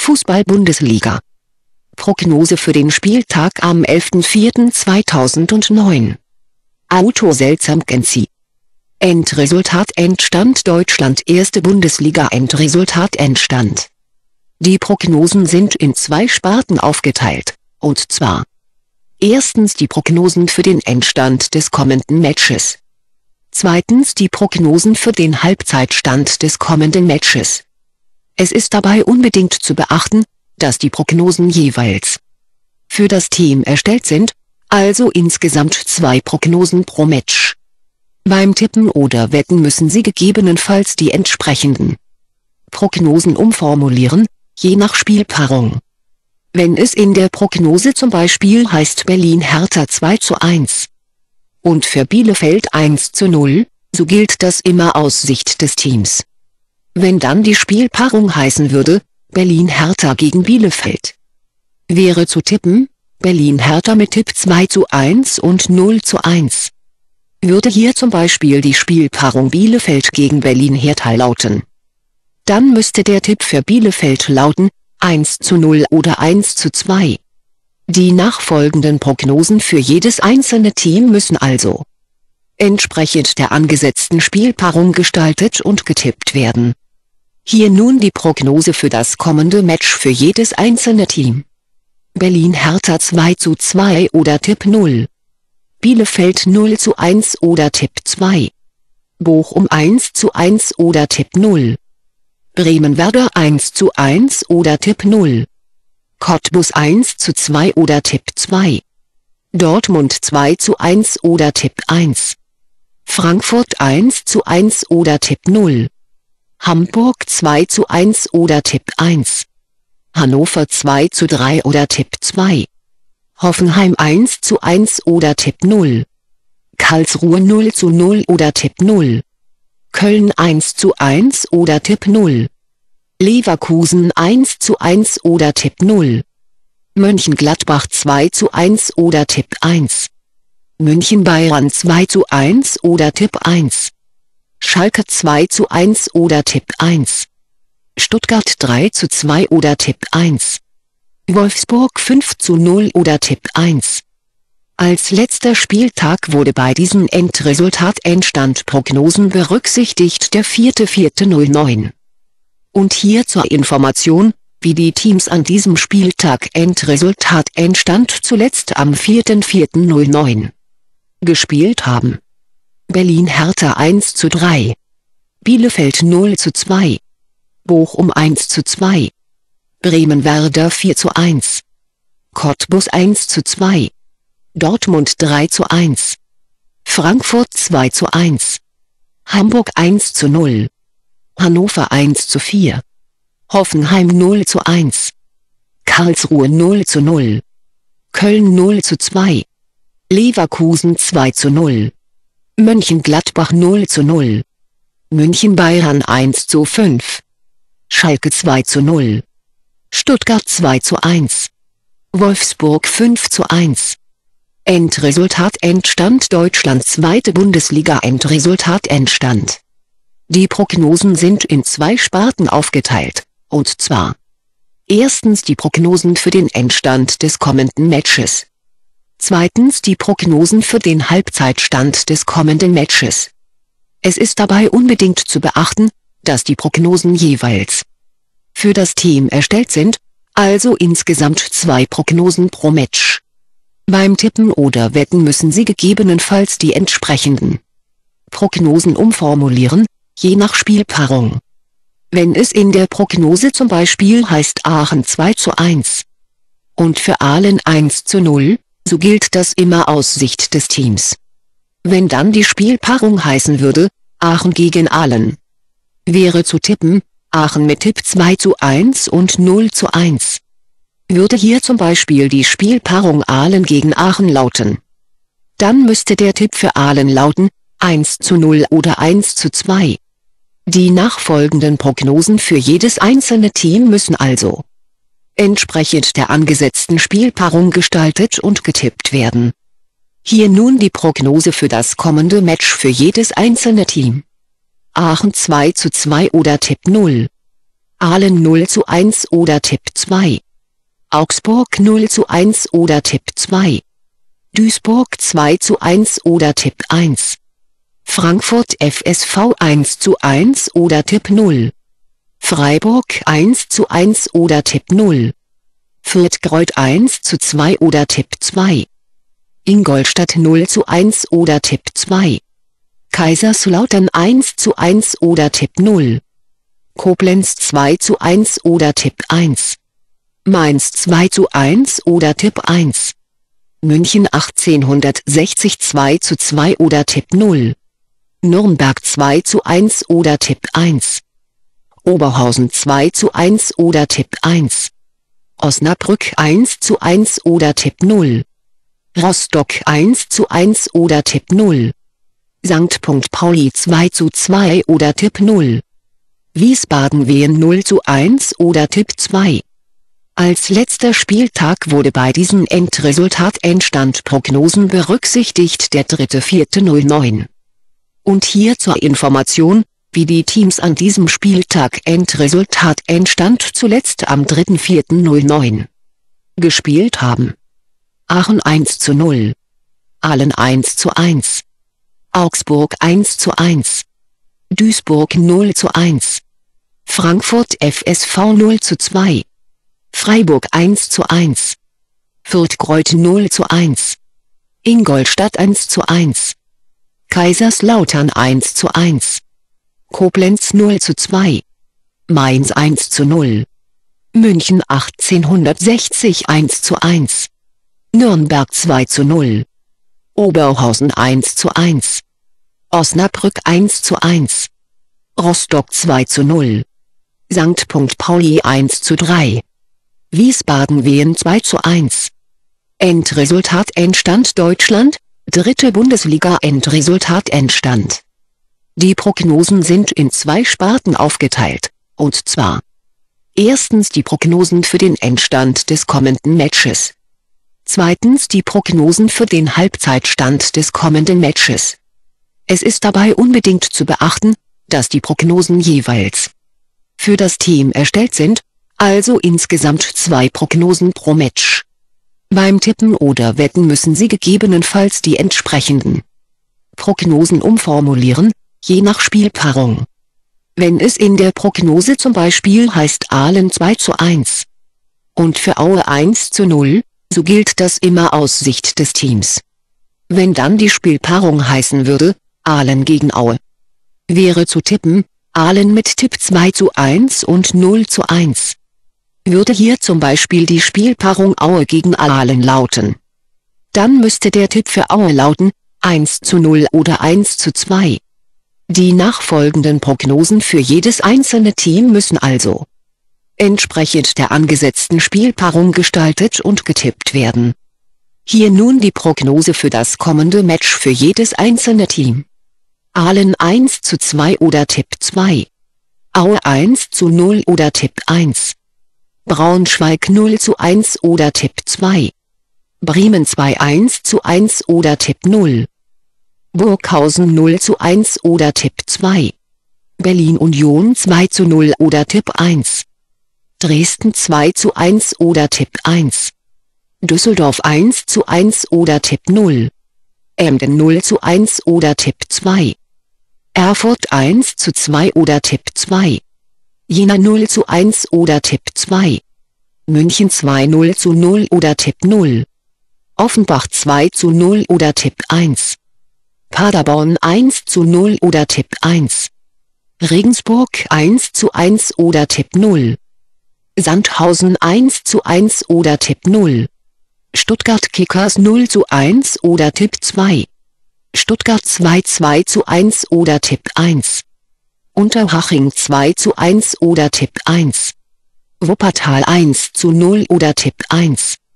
Fußball-Bundesliga. Prognose für den Spieltag am 11.04.2009. Autor seltsam Genzi. Endresultat Endstand Deutschland 1. Bundesliga Endresultat Endstand. Die Prognosen sind in 2 Sparten aufgeteilt, und zwar: erstens die Prognosen für den Endstand des kommenden Matches. Zweitens die Prognosen für den Halbzeitstand des kommenden Matches. Es ist dabei unbedingt zu beachten, dass die Prognosen jeweils für das Team erstellt sind, also insgesamt 2 Prognosen pro Match. Beim Tippen oder Wetten müssen Sie gegebenenfalls die entsprechenden Prognosen umformulieren, je nach Spielpaarung. Wenn es in der Prognose zum Beispiel heißt Berlin-Hertha 2:1 und für Bielefeld 1:0, so gilt das immer aus Sicht des Teams. Wenn dann die Spielpaarung heißen würde, Berlin-Hertha gegen Bielefeld, wäre zu tippen, Berlin-Hertha mit Tipp 2:1 und 0:1. Würde hier zum Beispiel die Spielpaarung Bielefeld gegen Berlin-Hertha lauten, dann müsste der Tipp für Bielefeld lauten 1:0 oder 1:2. Die nachfolgenden Prognosen für jedes einzelne Team müssen also entsprechend der angesetzten Spielpaarung gestaltet und getippt werden. Hier nun die Prognose für das kommende Match für jedes einzelne Team. Berlin-Hertha 2:2 oder Tipp 0. Bielefeld 0:1 oder Tipp 2. Bochum 1:1 oder Tipp 0. Bremen-Werder 1:1 oder Tipp 0. Cottbus 1:2 oder Tipp 2. Dortmund 2:1 oder Tipp 1. Frankfurt 1:1 oder Tipp 0. Hamburg 2:1 oder Tipp 1. Hannover 2:3 oder Tipp 2. Hoffenheim 1:1 oder Tipp 0. Karlsruhe 0:0 oder Tipp 0. Köln 1:1 oder Tipp 0. Leverkusen 1:1 oder Tipp 0. Mönchengladbach 2:1 oder Tipp 1. München-Bayern 2:1 oder Tipp 1. Schalke 2:1 oder Tipp 1. Stuttgart 3:2 oder Tipp 1. Wolfsburg 5:0 oder Tipp 1. Als letzter Spieltag wurde bei diesen Endresultat-Endstand-Prognosen berücksichtigt der 4.4.09. Und hier zur Information, wie die Teams an diesem Spieltag Endresultat-Endstand zuletzt am 4.4.09 gespielt haben: Berlin-Hertha 1:3. Bielefeld 0:2. Bochum 1:2. Bremen-Werder 4:1. Cottbus 1:2. Dortmund 3:1. Frankfurt 2:1. Hamburg 1:0. Hannover 1:4. Hoffenheim 0:1. Karlsruhe 0:0. Köln 0:2. Leverkusen 2:0. Mönchengladbach 0:0. München-Bayern 1:5. Schalke 2:0. Stuttgart 2:1. Wolfsburg 5:1. Endresultat Endstand Deutschland 2. Bundesliga Endresultat Endstand. Die Prognosen sind in 2 Sparten aufgeteilt, und zwar: erstens die Prognosen für den Endstand des kommenden Matches. Zweitens die Prognosen für den Halbzeitstand des kommenden Matches. Es ist dabei unbedingt zu beachten, dass die Prognosen jeweils für das Team erstellt sind, also insgesamt 2 Prognosen pro Match. Beim Tippen oder Wetten müssen Sie gegebenenfalls die entsprechenden Prognosen umformulieren, je nach Spielpaarung. Wenn es in der Prognose zum Beispiel heißt Aachen 2:1 und für Aalen 1:0, so gilt das immer aus Sicht des Teams. Wenn dann die Spielpaarung heißen würde, Aachen gegen Aalen, wäre zu tippen, Aachen mit Tipp 2:1 und 0:1. Würde hier zum Beispiel die Spielpaarung Aalen gegen Aachen lauten, dann müsste der Tipp für Aalen lauten 1:0 oder 1:2. Die nachfolgenden Prognosen für jedes einzelne Team müssen also entsprechend der angesetzten Spielpaarung gestaltet und getippt werden. Hier nun die Prognose für das kommende Match für jedes einzelne Team. Aachen 2:2 oder Tipp 0. Aalen 0:1 oder Tipp 2. Augsburg 0:1 oder Tipp 2. Duisburg 2:1 oder Tipp 1. Frankfurt FSV 1:1 oder Tipp 0. Freiburg 1:1 oder Tipp 0. Fürth-Greuther 1:2 oder Tipp 2. Ingolstadt 0:1 oder Tipp 2. Kaiserslautern 1:1 oder Tipp 0. Koblenz 2:1 oder Tipp 1. Mainz 2:1 oder Tipp 1. München 1860 2:2 oder Tipp 0. Nürnberg 2:1 oder Tipp 1. Oberhausen 2:1 oder Tipp 1. Osnabrück 1:1 oder Tipp 0. Rostock 1:1 oder Tipp 0. St. Pauli 2:2 oder Tipp 0. Wiesbaden Wien 0:1 oder Tipp 2. Als letzter Spieltag wurde bei diesen Endresultat-Endstand-Prognosen berücksichtigt der 3.4.09. Und hier zur Information, wie die Teams an diesem Spieltag Endresultat-Endstand zuletzt am 3.4.09 gespielt haben. Aachen 1:0. Aalen 1:1. Augsburg 1:1. Duisburg 0:1. Frankfurt FSV 0:2. Freiburg 1:1. Fürth-Greuther 0:1. Ingolstadt 1:1. Kaiserslautern 1:1. Koblenz 0:2. Mainz 1:0. München 1860 1:1. Nürnberg 2:0. Oberhausen 1:1. Osnabrück 1:1. Rostock 2:0. St. Pauli 1:3. Wiesbaden Wien 2:1. Endresultat Endstand Deutschland, 3. Bundesliga Endresultat Endstand. Die Prognosen sind in 2 Sparten aufgeteilt, und zwar: Erstens die Prognosen für den Endstand des kommenden Matches. Zweitens die Prognosen für den Halbzeitstand des kommenden Matches. Es ist dabei unbedingt zu beachten, dass die Prognosen jeweils für das Team erstellt sind, also insgesamt 2 Prognosen pro Match. Beim Tippen oder Wetten müssen Sie gegebenenfalls die entsprechenden Prognosen umformulieren, je nach Spielpaarung. Wenn es in der Prognose zum Beispiel heißt Aalen 2:1 und für Aue 1:0, so gilt das immer aus Sicht des Teams. Wenn dann die Spielpaarung heißen würde, Aalen gegen Aue, wäre zu tippen, Aalen mit Tipp 2:1 und 0:1. Würde hier zum Beispiel die Spielpaarung Aue gegen Aalen lauten, dann müsste der Tipp für Aue lauten, 1:0 oder 1:2. Die nachfolgenden Prognosen für jedes einzelne Team müssen also entsprechend der angesetzten Spielpaarung gestaltet und getippt werden. Hier nun die Prognose für das kommende Match für jedes einzelne Team. Aalen 1:2 oder Tipp 2. Aue 1:0 oder Tipp 1. Braunschweig 0:1 oder Tipp 2. Bremen 2:1 oder Tipp 0. Burghausen 0:1 oder Tipp 2. Berlin Union 2:0 oder Tipp 1. Dresden 2:1 oder Tipp 1. Düsseldorf 1:1 oder Tipp 0. Emden 0:1 oder Tipp 2. Erfurt 1:2 oder Tipp 2. Jena 0:1 oder Tipp 2. München 2:0 oder Tipp 0. Offenbach 2:0 oder Tipp 1. Paderborn 1:0 oder Tipp 1. Regensburg 1:1 oder Tipp 0. Sandhausen 1:1 oder Tipp 0. Stuttgart Kickers 0:1 oder Tipp 2. Stuttgart 2:1 oder Tipp 1. Unterhaching 2:1 oder Tipp 1. Wuppertal 1:0 oder Tipp 1.